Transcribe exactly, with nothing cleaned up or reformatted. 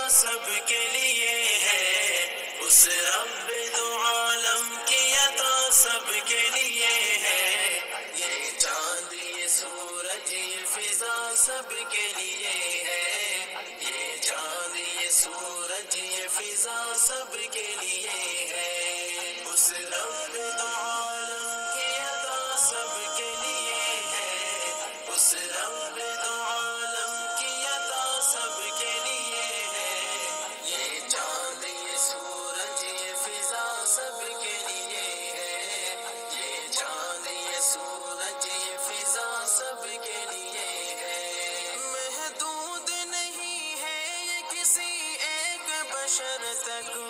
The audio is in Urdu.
سب کے لیے ہے، اس رب دو عالم کی عطا سب کے لیے ہے، یہ چاند یہ سورج یہ فضا سب کے لیے ہے، یہ چاند یہ سورج یہ فضا سب کے لیے ہے، اس رب دو عالم کی عطا سب کے لیے ہے، اس رب دو عالم کی عطا سب کے لیے ہے، یہ چاند یہ سورج یہ فضا سب کے لیے ہے، یہ چاند یہ سورج یہ فضا سب کے لیے ہے، محدود نہیں ہے یہ کسی ایک بشر تک